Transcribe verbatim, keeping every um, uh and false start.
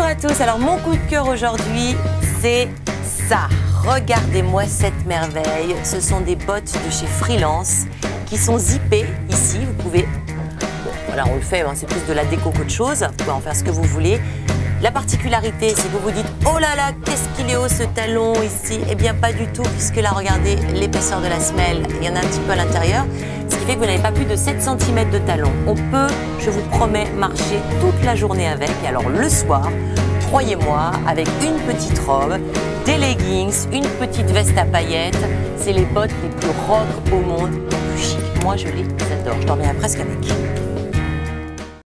à tous, alors mon coup de cœur aujourd'hui, c'est ça. Regardez-moi cette merveille, ce sont des bottes de chez Freelance qui sont zippées ici, vous pouvez, bon, voilà on le fait, hein, c'est plus de la déco qu'autre chose, vous pouvez en faire ce que vous voulez. La particularité, c'est que vous vous dites, oh là là, qu'est-ce qu'il est haut ce talon ici? Eh bien pas du tout, puisque là regardez l'épaisseur de la semelle, il y en a un petit peu à l'intérieur, ce qui fait que vous n'avez pas plus de sept centimètres de talon. On peut, je vous promets, marcher toute la journée avec, et alors le soir, croyez-moi, avec une petite robe, des leggings, une petite veste à paillettes, c'est les bottes les plus rock au monde, les plus chic. Moi je les adore, je dormirais presque avec.